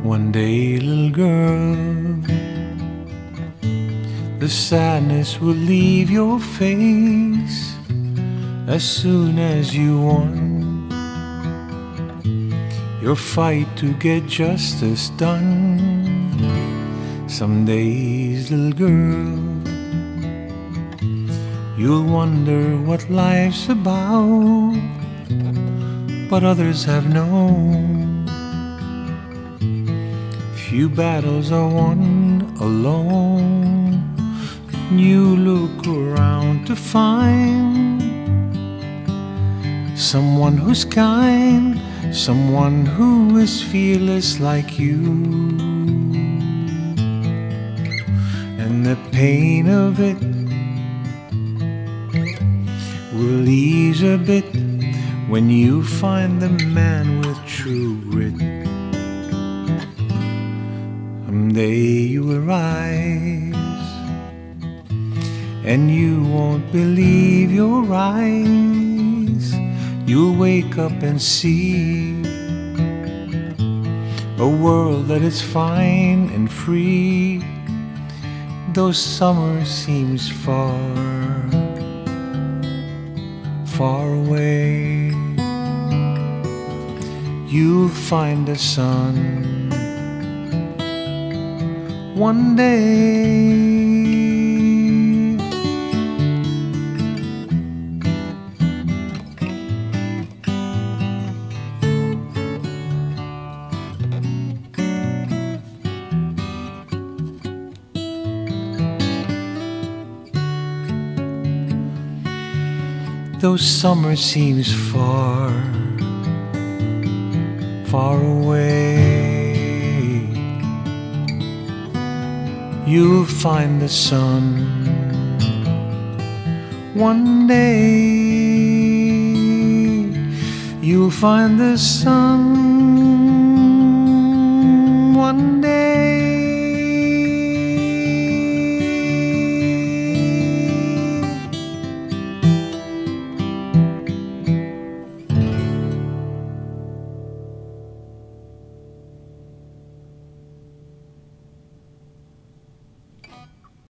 One day, little girl, the sadness will leave your face as soon as you won your fight to get justice done. Some days, little girl, you'll wonder what life's about, but others have known few battles are won alone. You look around to find someone who's kind, someone who is fearless like you. And the pain of it will ease a bit when you find the man with true grit. Someday you will rise, and you won't believe your eyes. You'll wake up and see a world that is fine and free. Though summer seems far, far away, you'll find the sun one day. Though summer seems far, far away, you'll find the sun one day. You'll find the sun one day.